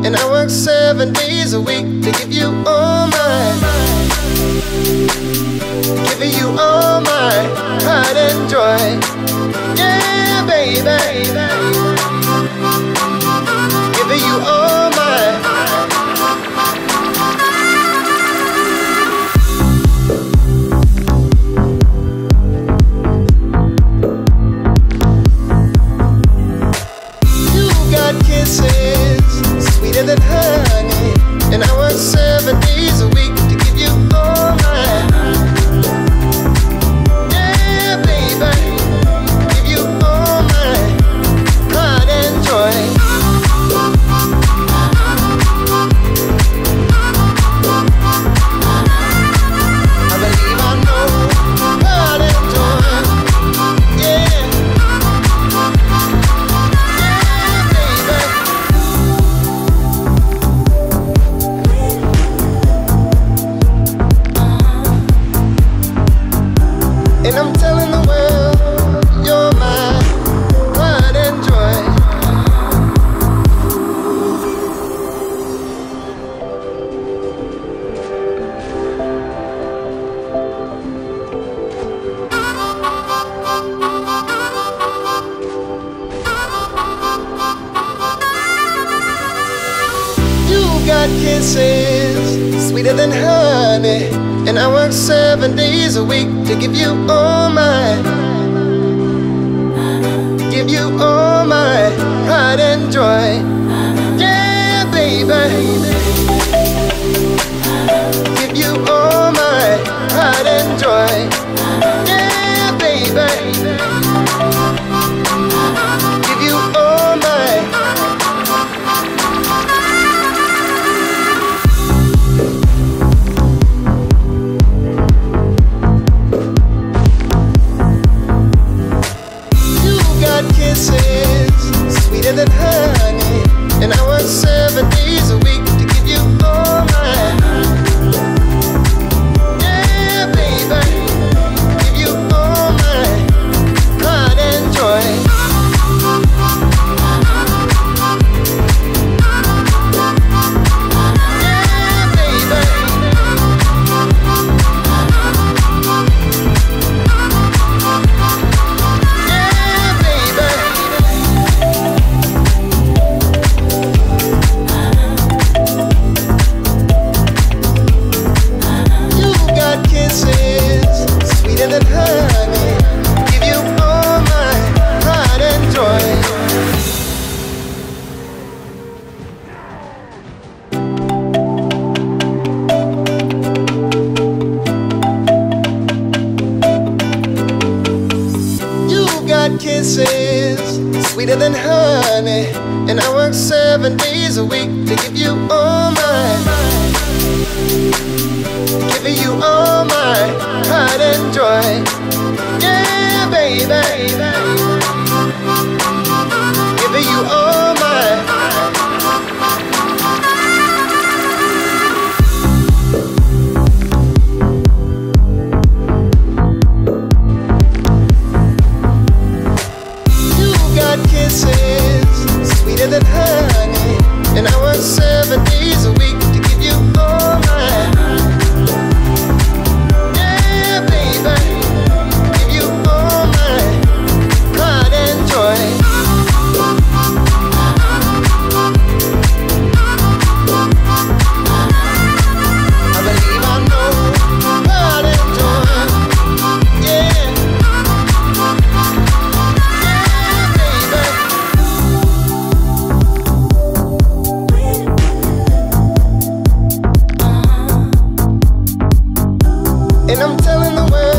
and I work 7 days a week to give you all mine. Giving you all my pride and joy. Yeah, baby. Giving you all my. You got kisses sweeter than honey, and I work 7 days a week to give you all mine. Yeah, baby, give you all my pride and joy. I believe I know pride and joy. Yeah, yeah, baby. And I'm telling the world, you're my pride and joy. You got kisses sweeter than honey, and I work 7 days a week to give you all mine. Give you all my pride and joy. Yeah, baby. Give you all my pride and joy. Yeah, baby. Give you all my. Kisses sweeter than honey, and I work 7 days a week to give you all mine. Yeah, baby, give you all my pride and joy. Yeah, baby. Sweeter than honey, give you all my pride and joy. You got kisses sweeter than honey, and I work 7 days a week to give you all mine. Giving you all my pride and joy. Yeah, baby. Giving you all my. You got kisses sweeter than honey, and I work 7 days a week to give you all mine. And I'm telling the world